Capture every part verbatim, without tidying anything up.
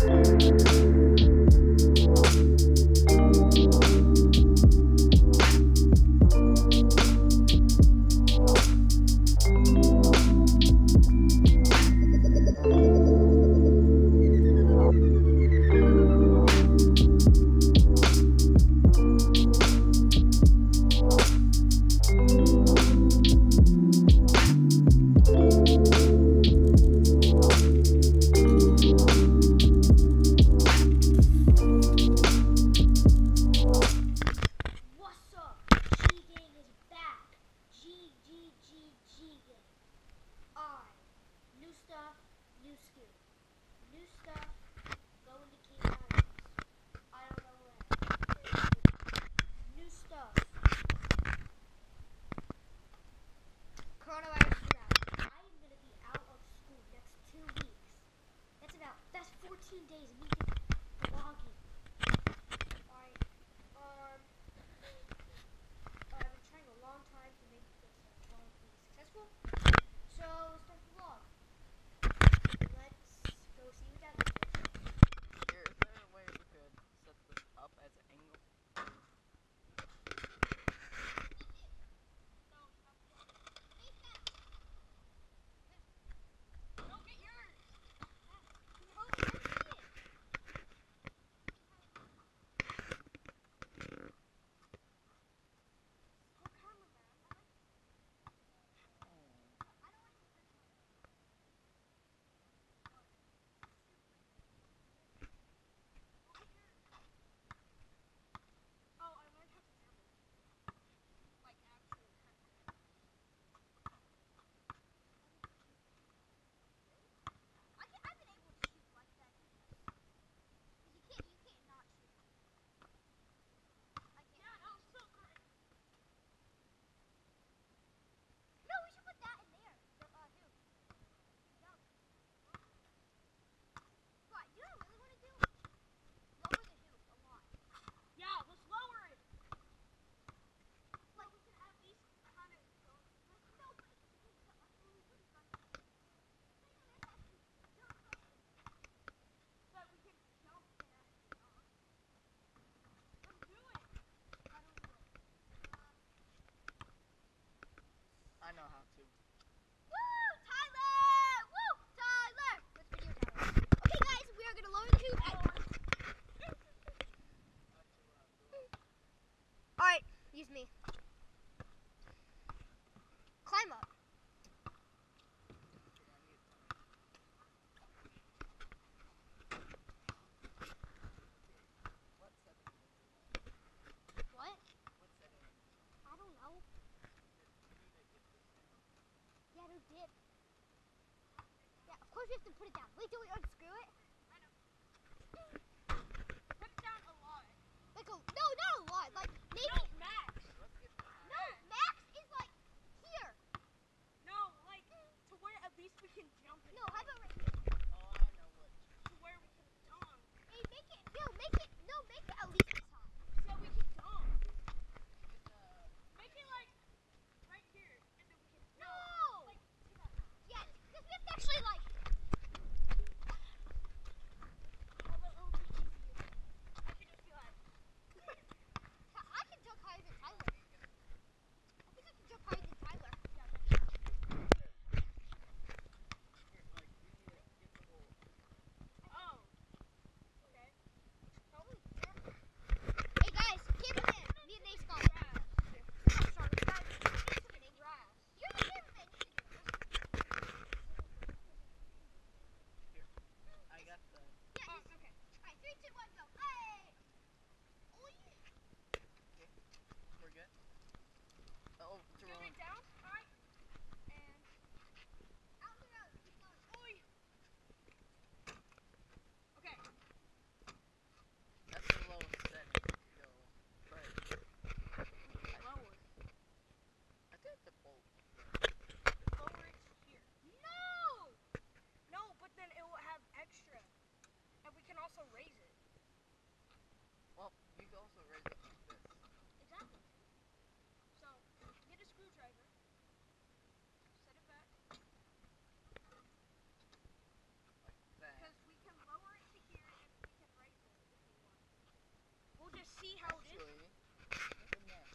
fourteen days of me vlogging. Alright, um, I've been trying a long time to make this uh, vlog be successful. So, let's start the vlog. Let's go see what that looks like. Here, is there a way we could set this up as an angle? I know how to. Woo, Tyler! Woo, Tyler! Let's video Tyler. Okay, guys, we are gonna lower the tube. All right, use me. Climb up. What? I don't know. Yeah, no dip. Yeah, of course we have to put it down. Wait, do we unscrew it? I know. Put it down a lot. Like a, no, not a lot. Like maybe. No, max. No, max is like here. No, like to where at least we can jump it. No, how about right here? Oh, I know what. To where we can dunk. Hey, make it. No, make it. No, make it at least this high. So we can dunk. Just, uh, Make it like right here, and then we can. No. Like, yeah, because we have to actually like. see how it is? Actually, look in there.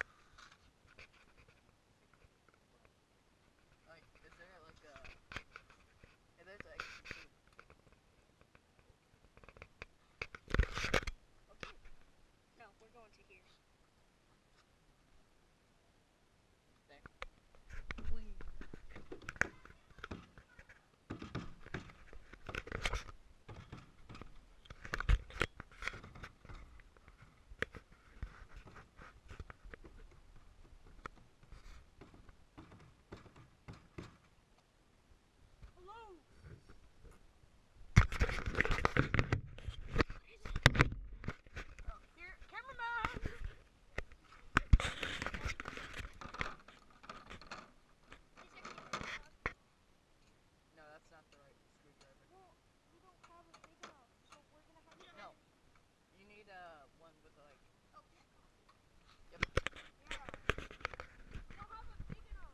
Like, is there like a... Hey, there's an extra seat. Okay. No, we're going to here. There. Whee. Hello. Oh, here, cameraman. No, that's not the right screwdriver. Well, we don't have a big enough, so we're gonna have to. No. You need uh, one with like... Oh, that coffee. Yep. Yeah. We don't have a big enough.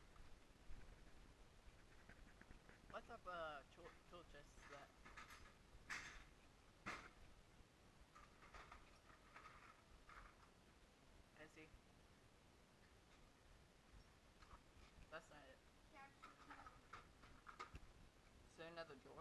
What type of tool, tool chest is that? I see. That's not it. Is there another door?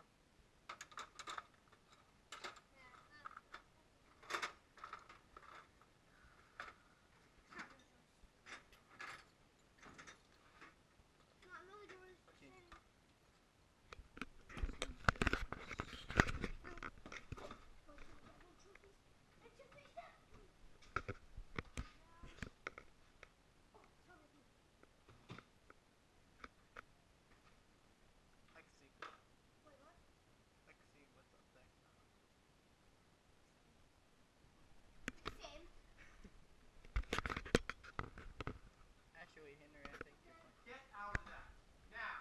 I can see. Wait, what? I can see what's up there. Same. Actually, Henry, I think you're fine. Get out of that. Now.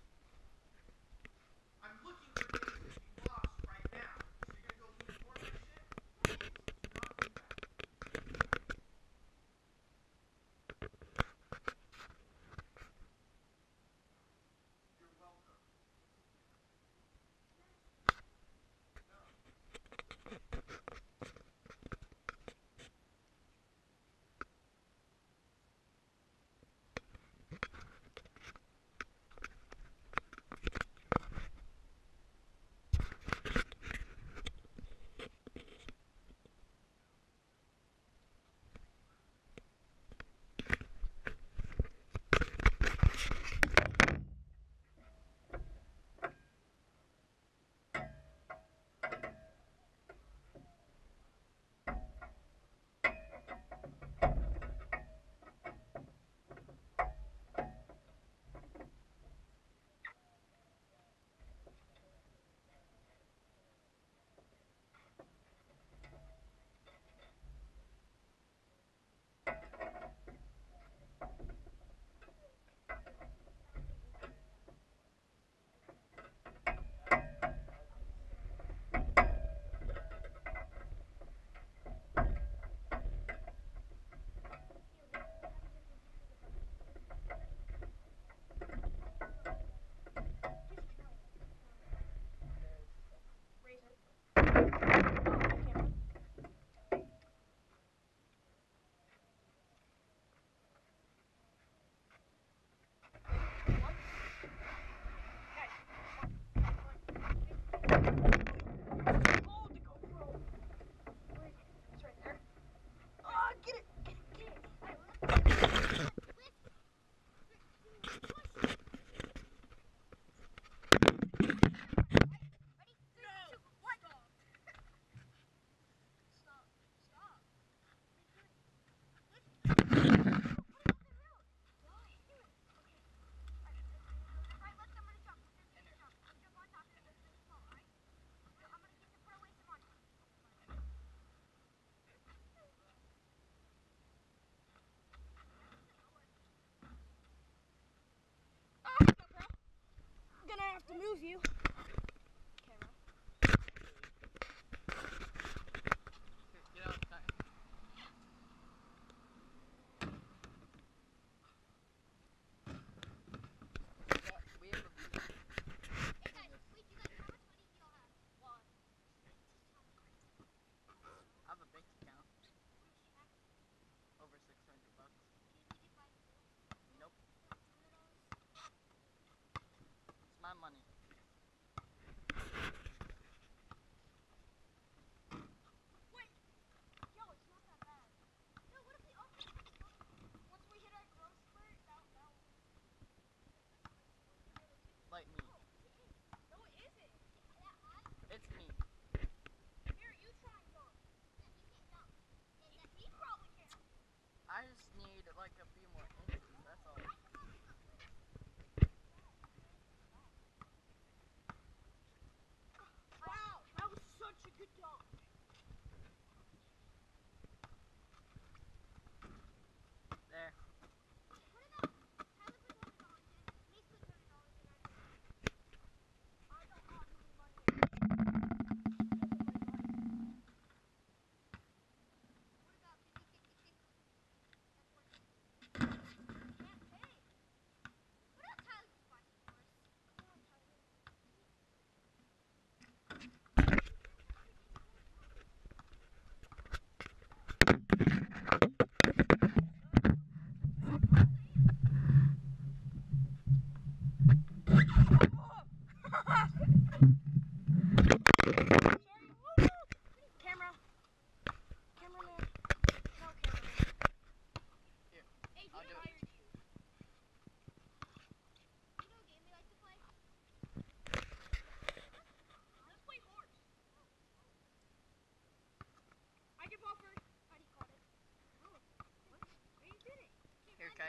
I'm looking for things that you lost right now. So you're going to go look for that shit? Please, do not do that. You're welcome. No. To move you. Camera. Get out of time. We have a view. Hey guys, wait, you guys, how much money do y'all have? Why? I have a bank account.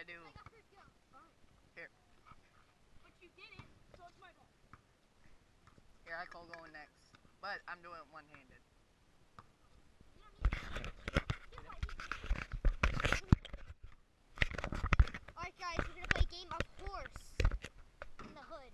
I do. I got first go. Fine. Here. But you did it, so it's my ball. Here, I call going next. But I'm doing it one-handed. You don't need to. You're fine. Alright guys, we're gonna play a game of horse in the hood.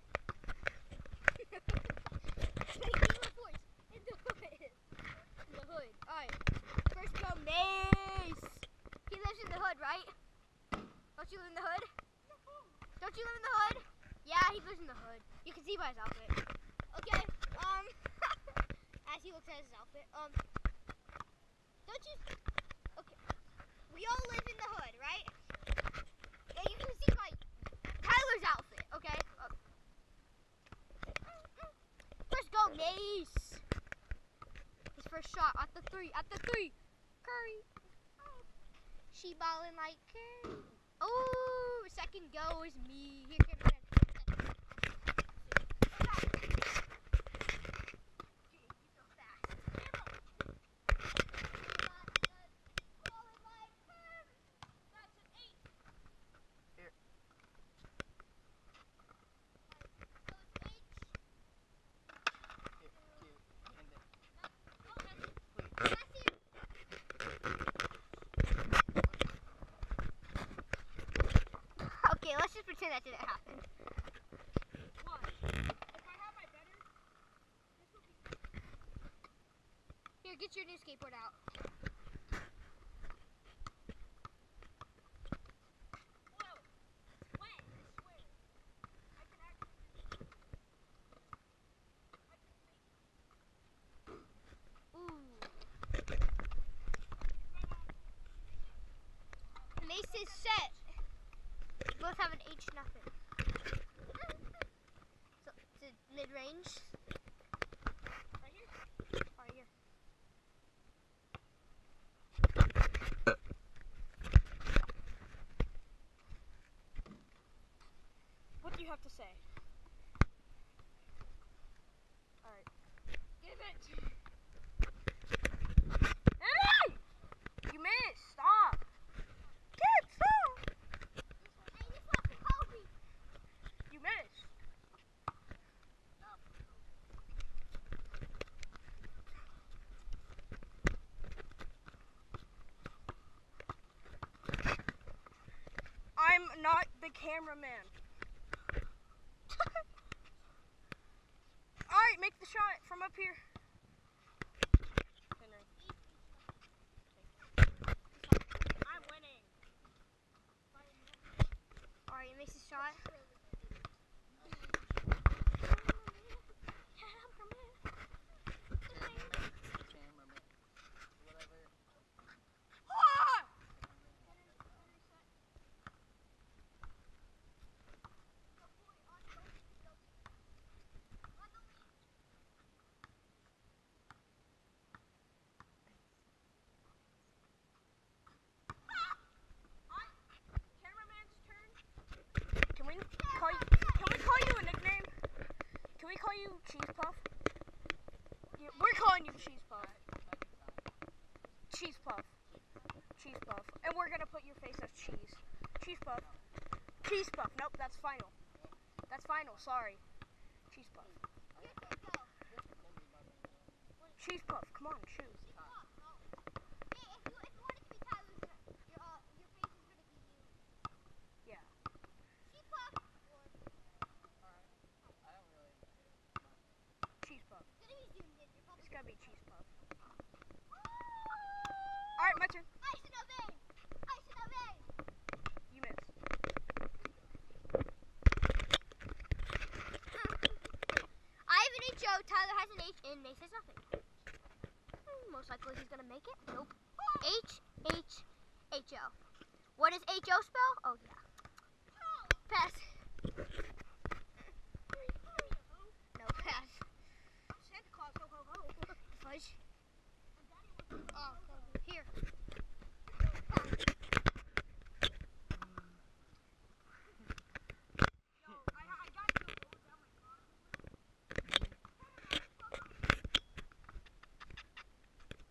Play a game of horse in the hood. In the hood. Alright. First go, Mace. He lives in the hood, right? Don't you live in the hood? Don't you live in the hood? Yeah, he lives in the hood. You can see by his outfit. Okay, um, as he looks at his outfit, um, don't you, okay, we all live in the hood, right? Yeah, you can see by Tyler's outfit, okay? Uh, first go, Mace. His first shot at the three, at the three. Curry. She ballin' like Curry. Oh, second go is me. Here, cameraman. Okay, let's just pretend that didn't happen. What? If I have my better, this will be... Here, get your new skateboard out. Whoa! Wait, I swear. I can actually do this. I can make it. Ooh. Mace is set. Both have an H nothing. So it's a mid-range. Right here? Right here. What do you have to say? Alright. Give it! Hey! You missed! Stop! Kid, stop! Hey, this one's Kobe. You missed! I'm not the cameraman. Alright, make the shot from up here. Henry. I'm winning. Alright, it makes a shot. Ah! Cameraman's turn. Can we call you? Can we call you a nickname? Can we call you Cheese Puff? Yeah, we're calling you Cheese Puff. Cheese Puff. Cheese Puff. And we're gonna put your face as cheese. Cheese Puff. Cheese Puff. Nope, that's final. That's final. Sorry. Cheese Puff. Cheese Puff. Come on, choose. Hey, if you, if you want it to be Tyler's, your, uh, your face is gonna be you. Yeah. Cheese Puff. Or, Cheese Puff. it's gonna be zoomed in. You're probably It's gotta be Cheese Puff. Alright, my turn. Ice in a vein. Ice in a vein. You missed. I have an H O. Tyler has an H, and Mace has nothing. Hmm, most likely he's gonna make it. Nope. H H H O. What does H O spell? Oh yeah. Pass. No pass. Santa Claus, ho ho ho. Fudge. Oh, here. Yo, I, I got to go down my car.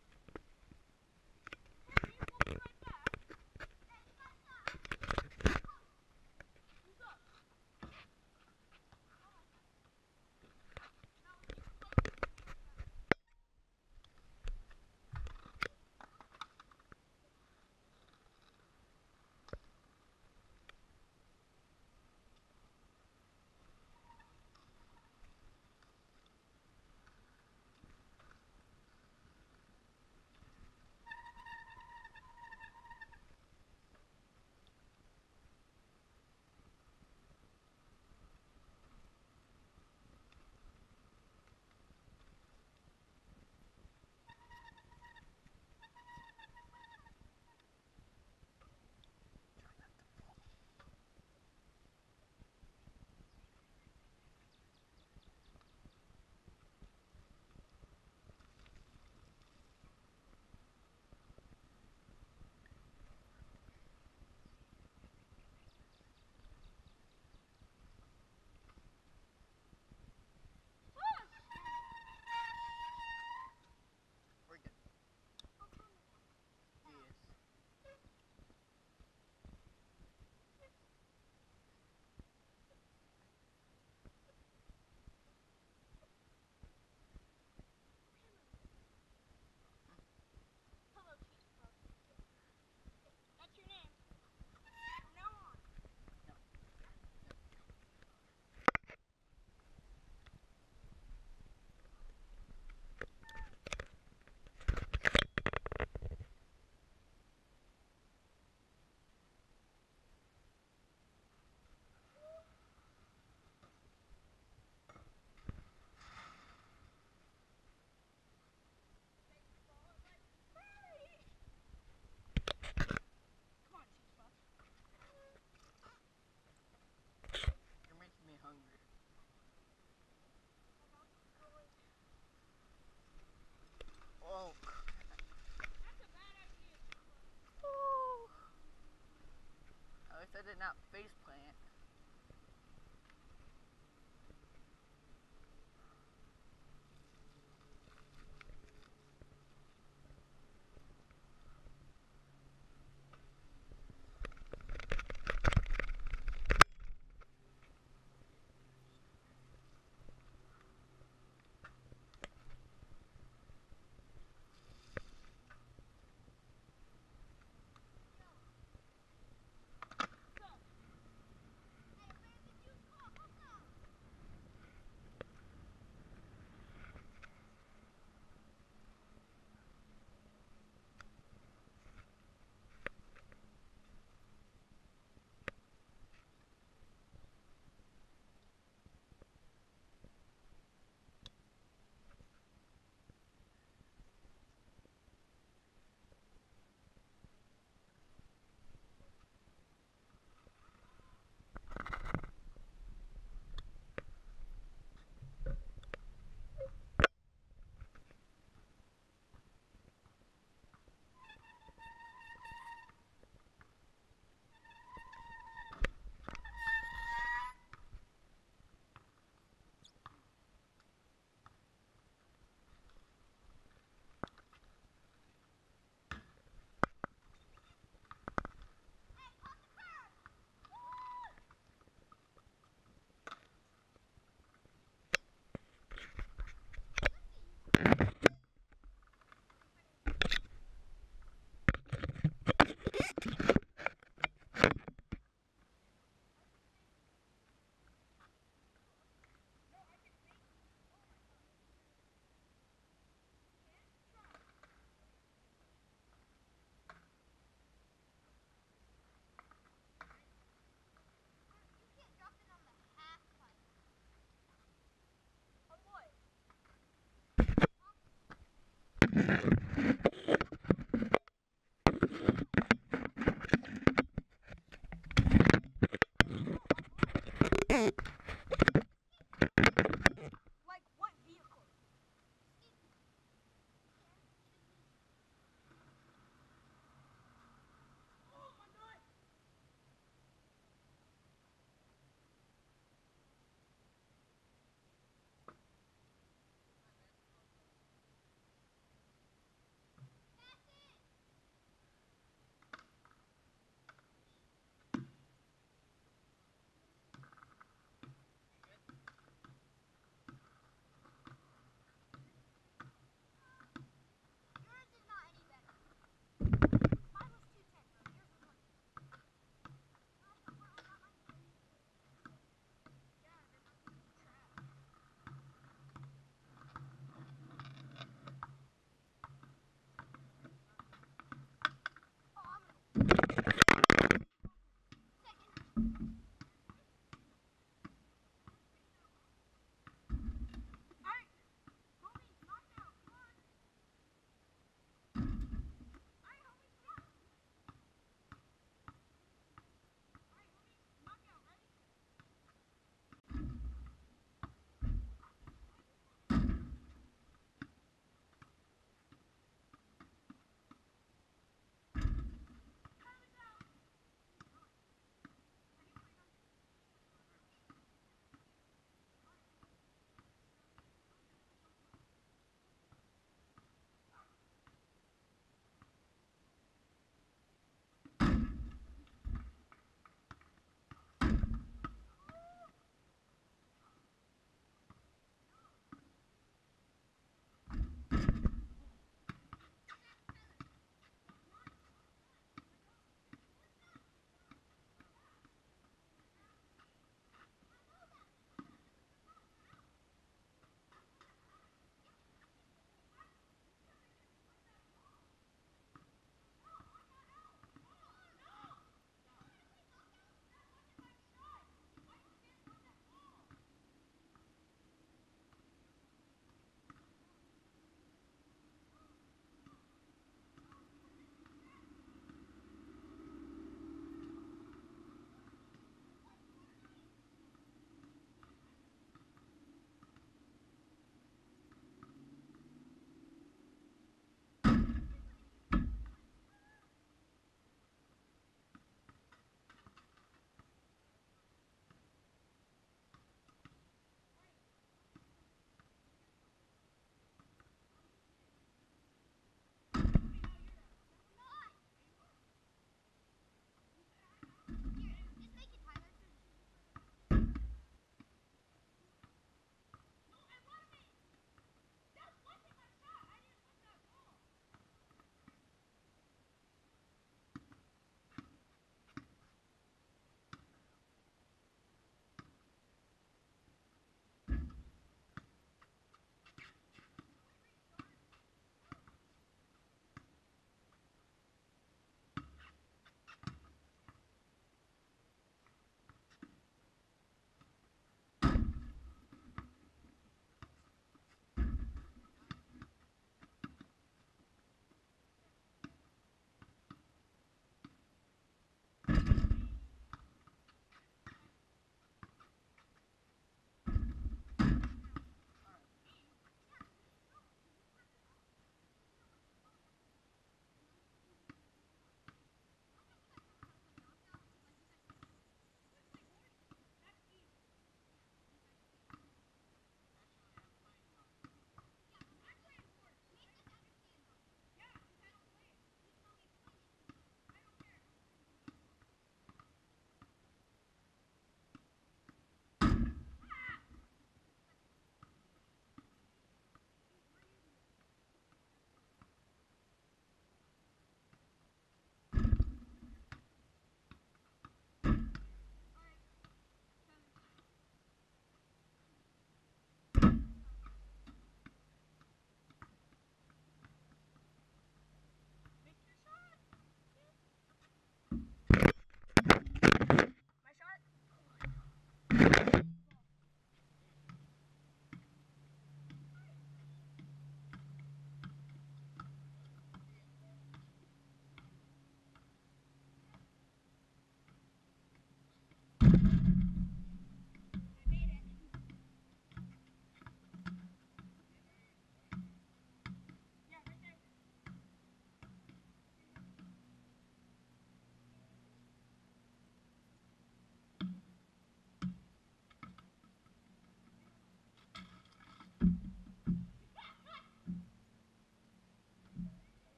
Hey, we'll be right back. not face plant.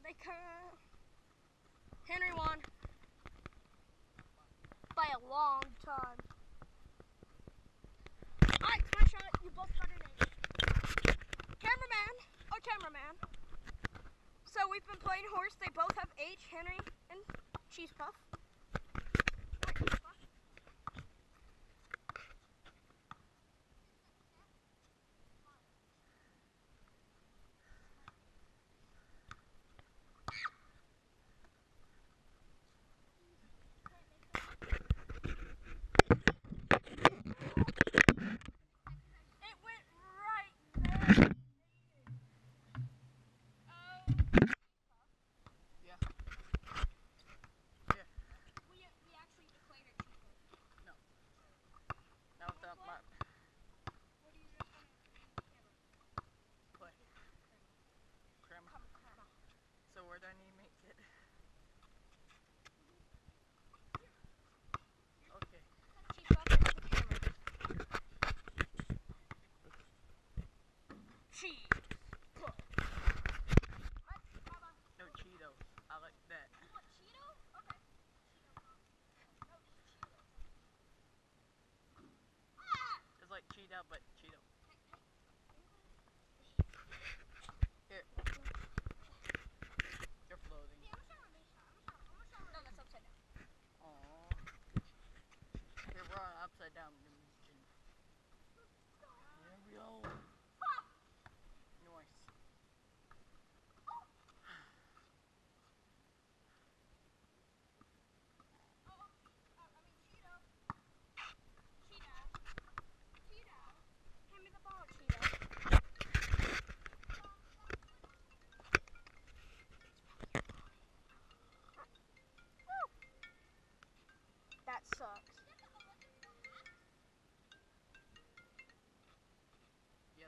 they come. Henry won. By a long time. Alright, my shot. You both got an H. Cameraman. Oh, cameraman. So we've been playing horse. They both have H, Henry and Cheese Puff. It went right there. Yeah. Yeah. We, we actually declared it Cheese Puff. No. Now without my What do you just want to play. Crema. So where do I need to make it? Okay. Cheese Puff into the camera. Cheese Puff. No Cheetos. I like that. You want Cheeto? Okay. It's like Cheeto, but Cheeto. Here. You're floating. No, that's upside down. Aww. Here, we're on upside down dimension. Here we go. Nice. Hand me the ball, Cheeto. That sucks. Yeah.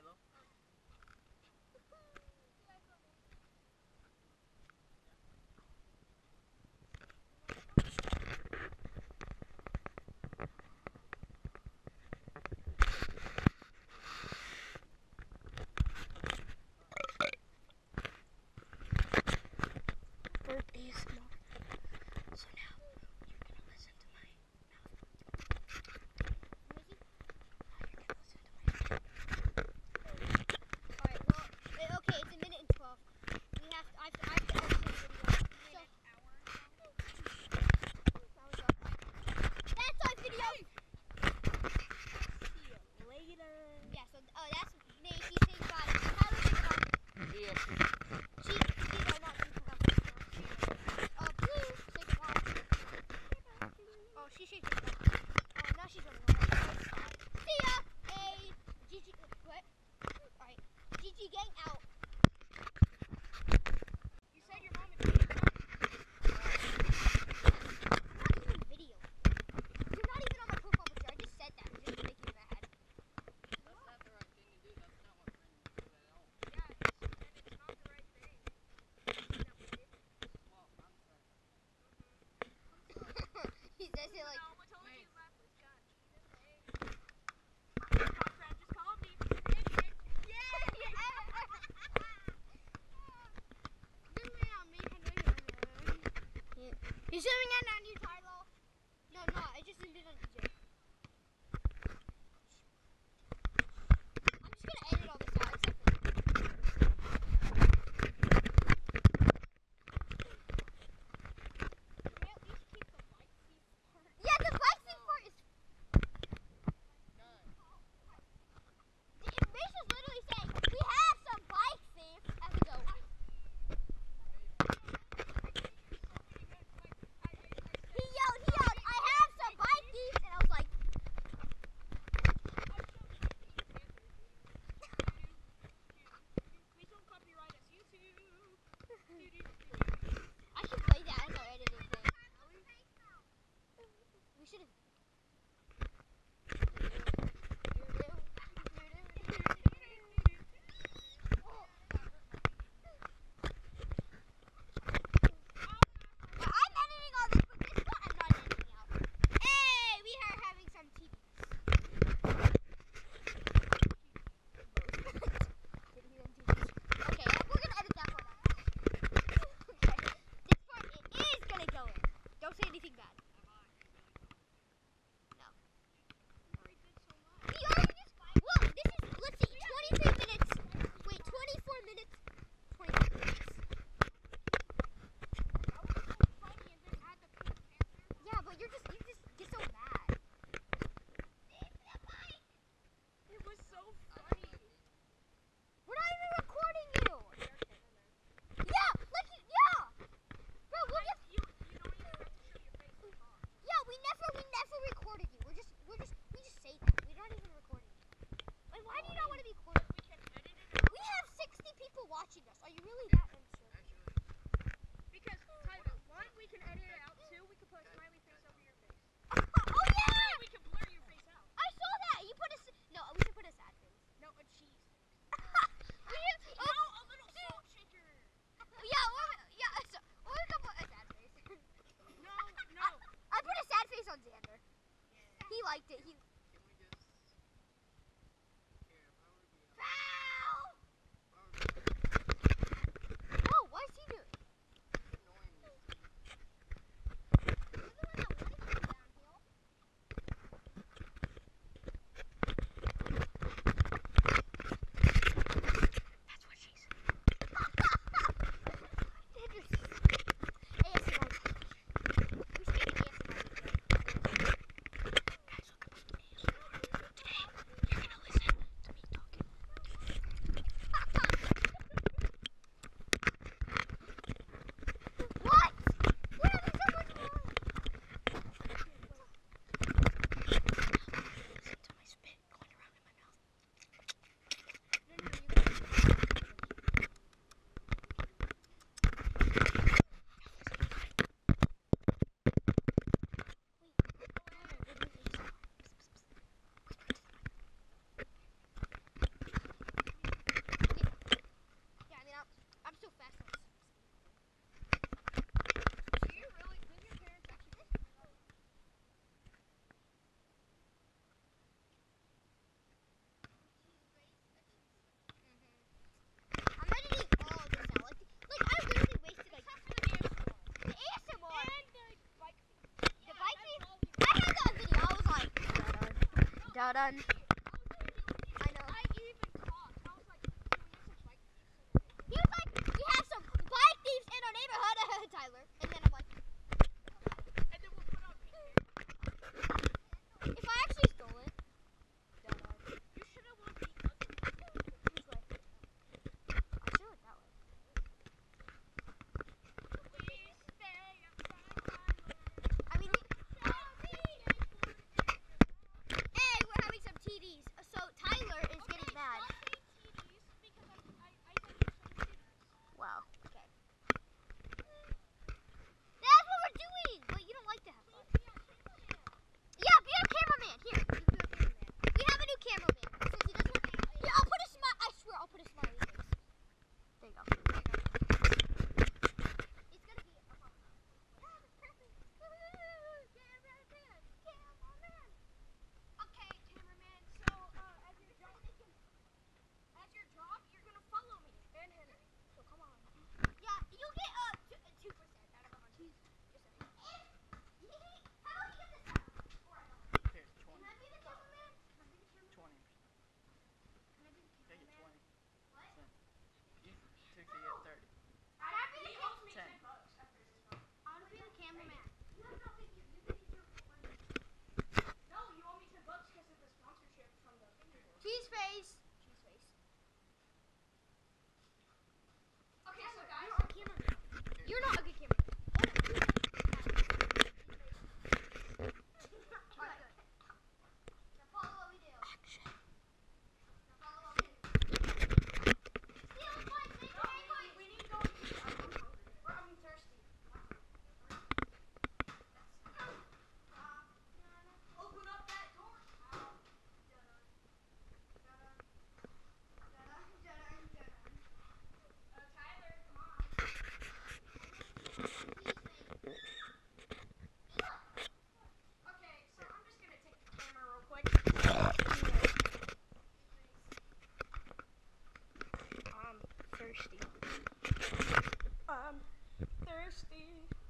watching us? Are you really that interested? Because, Tyler, one, we can edit it out. Two, we can put a smiley face over your face. Oh yeah! We can blur your face out. I saw that. You put a s- no. We should put a sad face. No, a cheese face. we should, No, oh, a little salt shaker. yeah, or, yeah. So, or we can put a sad face. No, no. I, I put a sad face on Xander. Yeah. He liked it. He. Can we just... Here, if I were to be... Foul! If I were to be... Oh, what is he doing? It's annoying me. You're the one that wanted to go downhill. That's what she said. A S M R. We should make an A S M R video. Guys, look up A S M R. Today, you're gonna listen to me talking. What? We're having so much fun. Listen to my spit going around in my mouth. No, no, you guys. Yeah, I mean, I'm, I'm so fast. on this. Do you really? Did your parents actually? I'm ready to eat all of this now. Like, like I literally wasted like the A S M R. And the bike fee. The bike fee? I had that video. I was like, done, done. I know. I even talked. I was like, can we get some bike fees? He was like, we have some bike thieves in our neighborhood, Tyler. And then I'm like, And then we'll put on pictures. if I actually stole it, done, done. You should have won the other. Which way? I should have that way. Please stay outside my I mean, hey, we're having some T Ds. So Tyler is getting mad. Wow. Okay. That's what we're doing. But you don't like to have fun. Yeah, be a cameraman. Here, you be a cameraman. We have a new cameraman. Since he doesn't want. Yeah, I'll put a smile. I swear, I'll put a smiley face. There you go. There you go. It's gonna be a fun. Perfect. Cameraman. Cameraman. Okay, cameraman. So, uh, as your job, as your job, you're gonna follow me and Henry. So come on. Yeah, you get uh two, uh, two percent out of a hundred. Just saying. How do we get this out? Here's Can twenty. I be the cameraman? Can I be the cameraman? twenty. Can I be the Take it cameraman? twenty. What? You took to get thirty. Can I be the cameraman? ten. I want to be the cameraman. You have nothing. You you can use your money. No, you owe me ten bucks because of the sponsorship from the fingerboard. Cheese face. Cheese face. Okay, so guys, You're our cameraman. You're not a good cameraman. Alright, good. Now follow what we do. Now follow what we do. Steal my thing. no, we, we need to go and eat. I'm hungry. Or I'm thirsty. Open up that door. Uh, Tyler, come on. Okay, so I'm just gonna take the camera real quick. I'm thirsty. I'm thirsty.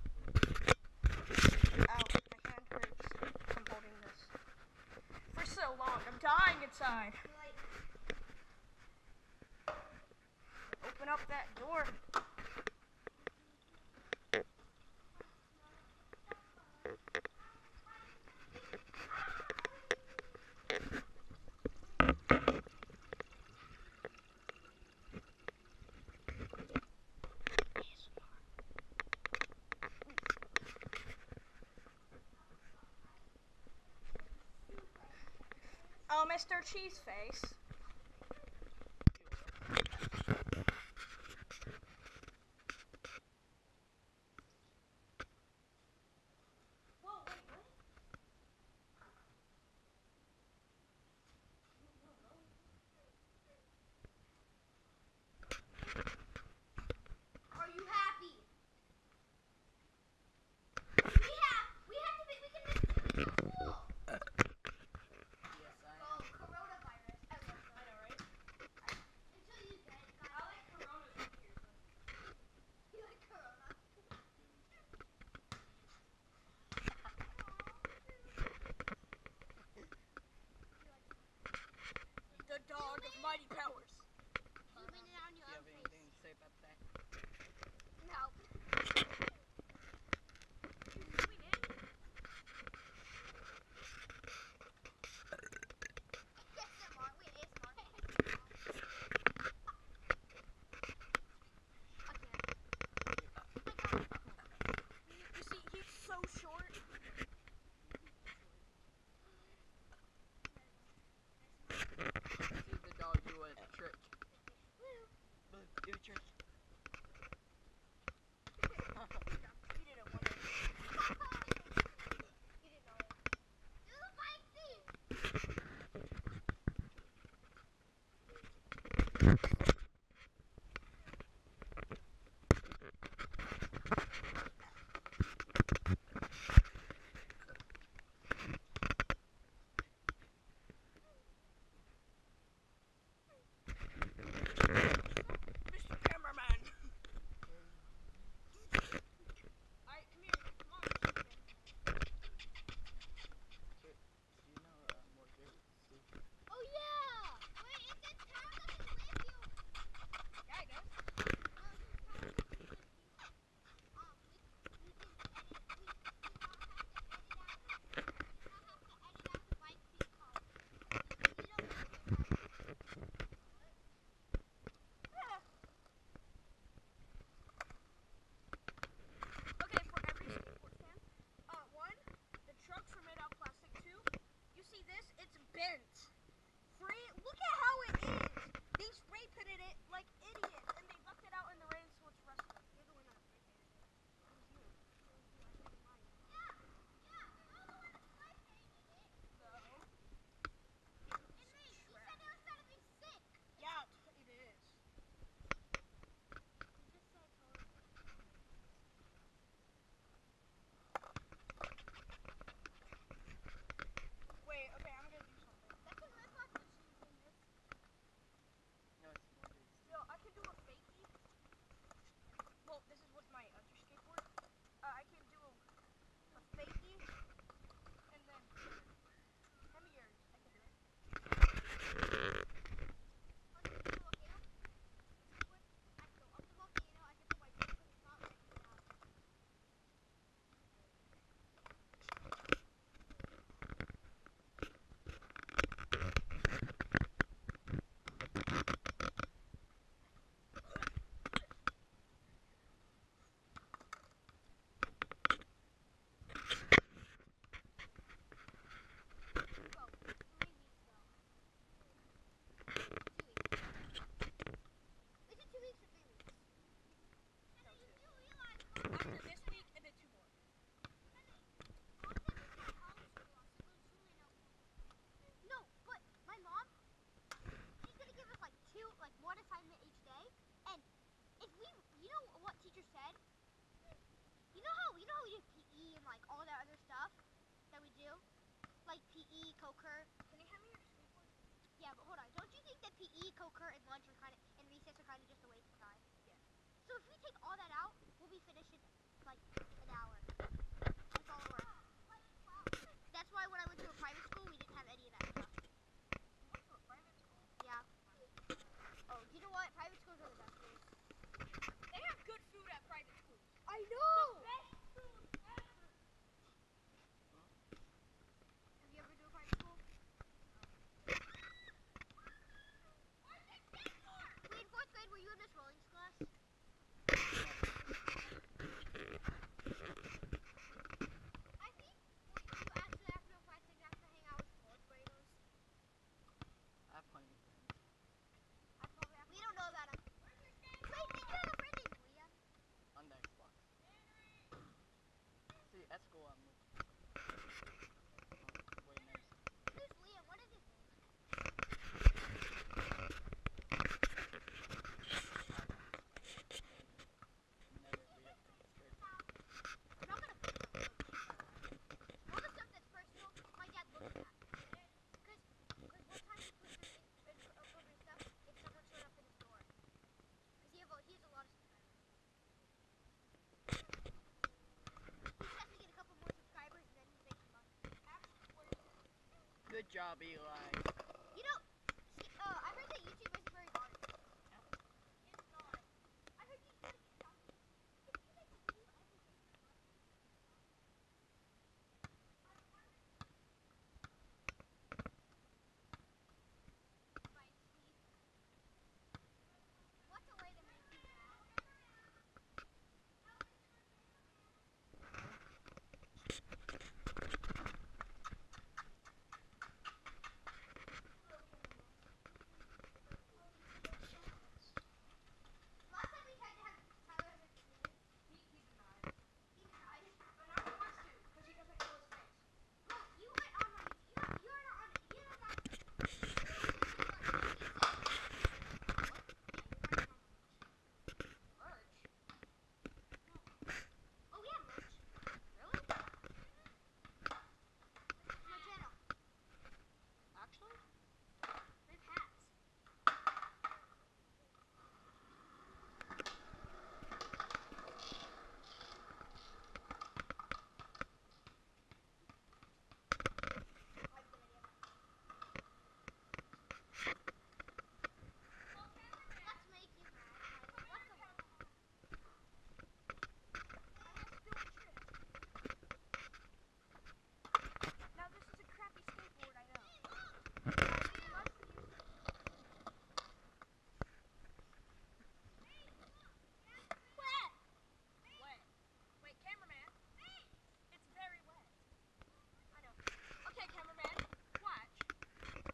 Ow, my hand hurts from holding this for so long. I'm dying inside. Open up that door. Oh, Mister Cheeseface. mighty powers. Zooming in on Do your you own have face. anything to say about that? No. Zooming in. A S M R. Wait, A S M R. I can't. You see, he's so short. See the dog do a trick. Look, do a trick. He did it one day. You didn't know it. Do the bike thing. Mister Cameraman. Alright, come here. Come on. Do you know uh, more good? See? Oh yeah. Wait, it says Tom doesn't live here. Yeah, I guess. Um, we we can edit. We we not have to edit out. We not have to edit out the bike being called. You don't know that. Okay, for every skateboard stand, uh, one, the trucks are made out of plastic. Two, you see this? It's bent. Three, look at how it is. They spray painted it like idiots, and they left it out in the rain, so it's rusted. You're the one that spray painted it. It was you. It was you. I didn't mind. Yeah, yeah. You're the one that spray painted it. No. And me, you said it was gonna be sick. Yeah, it is. You just said totally. Wait, okay, I'm gonna do something. That's a rip off machine thing. This. No, it's more good. So I can do a fakie. Well, this is with my other skateboard. Uh, I can do a, a fakie, and then hand me yours. I can do it. On the volcano. What? I go up the volcano. I can put my foot in the spot where I can get out. Go. Three weeks though. Two weeks. Is it two weeks or three weeks? And then you do realize Mom After this week, and then two more. said this is homeschool, so there's really no point. No, but my mom, she's gonna give us like two, like one assignment each day, and if we, you know what teacher said? You know how, you know how we do P E and like all that other stuff that we do, like P E, co-cur. Can you hand me your skateboard? Yeah, but hold on. Don't you think that P E, co-cur, and lunch are kind of, and recess are kind of just a waste of time? Yeah. So if we take all that out, we'll be finished in like an hour. That's all it works. That's why when I went to a private school, we didn't have any of that stuff. You went to a private school? Yeah. Oh, you know what? Private schools are the best schools. They have good food at private schools. I know. Best food ever. Have you ever been to a private school? Wait, in fourth grade, were you in Miss Rolling's class? I think well, you actually have no friends and you have to hang out with fourth graders. I have plenty of friends. I probably have. We don't know about him. Wait, did you have a friend named Leah? On the Xbox. See, at school I'm with. Oh, way nice. Who's Leah? What is his name? Never be up to this kid. I'm not gonna put it on all the stuff that's personal, my dad looks at. Because one time he put some in, in, up over his stuff, it someone showed up in his door. Because he, have a- he has a lot of subscribers. He just has to get a couple more subscribers and then he's making money. Good job, Eli.